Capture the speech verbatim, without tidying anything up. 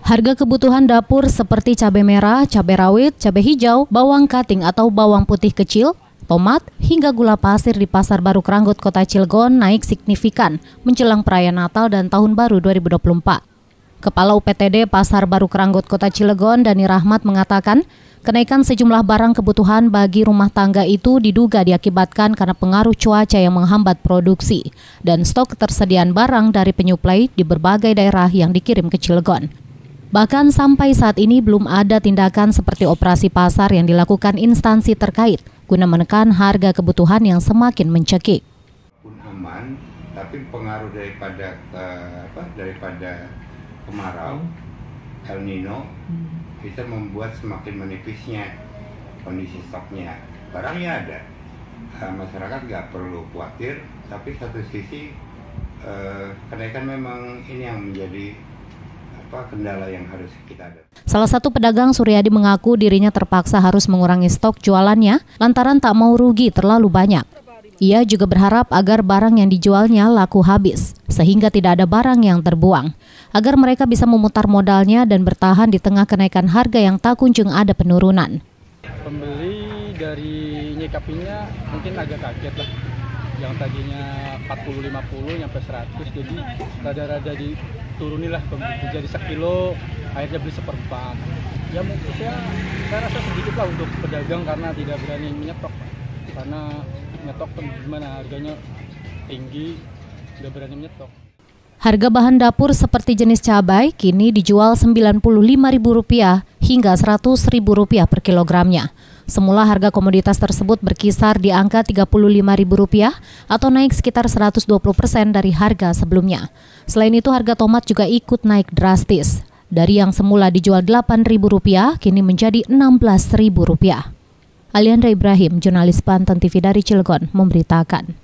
Harga kebutuhan dapur seperti cabai merah, cabai rawit, cabai hijau, bawang kating atau bawang putih kecil, tomat, hingga gula pasir di Pasar Baru Kranggut, Kota Cilegon naik signifikan menjelang perayaan Natal dan Tahun Baru dua ribu dua puluh empat. Kepala U P T D Pasar Baru Kranggut, Kota Cilegon, Dani Rahmat mengatakan, kenaikan sejumlah barang kebutuhan bagi rumah tangga itu diduga diakibatkan karena pengaruh cuaca yang menghambat produksi dan stok ketersediaan barang dari penyuplai di berbagai daerah yang dikirim ke Cilegon. Bahkan sampai saat ini belum ada tindakan seperti operasi pasar yang dilakukan instansi terkait guna menekan harga kebutuhan yang semakin mencekik. Pun aman, tapi pengaruh daripada uh, apa daripada kemarau El Nino bisa membuat semakin menipisnya kondisi stoknya. Barangnya ada, uh, masyarakat nggak perlu khawatir. Tapi satu sisi uh, kenaikan memang ini yang menjadi kendala yang harus kita ada. Salah satu pedagang Suryadi mengaku dirinya terpaksa harus mengurangi stok jualannya lantaran tak mau rugi terlalu banyak. Ia juga berharap agar barang yang dijualnya laku habis, sehingga tidak ada barang yang terbuang, agar mereka bisa memutar modalnya dan bertahan di tengah kenaikan harga yang tak kunjung ada penurunan. Pembeli dari nyikapinya mungkin agak kaget lah. Yang tadinya empat puluh lima puluh nyampe seratus, jadi rada-rada diturunilah jadi sekilo, akhirnya beli seperempat. Ya mungkin saya, saya rasa sedikit lah untuk pedagang karena tidak berani menyetok, karena menyetok gimana harganya tinggi, tidak berani menyetok. Harga bahan dapur seperti jenis cabai kini dijual sembilan puluh lima ribu rupiah hingga seratus ribu rupiah per kilogramnya. Semula harga komoditas tersebut berkisar di angka tiga puluh lima ribu rupiah atau naik sekitar seratus dua puluh persen dari harga sebelumnya. Selain itu harga tomat juga ikut naik drastis. Dari yang semula dijual delapan ribu rupiah kini menjadi enam belas ribu rupiah. Aliandra Ibrahim, jurnalis Banten T V dari Cilegon, memberitakan.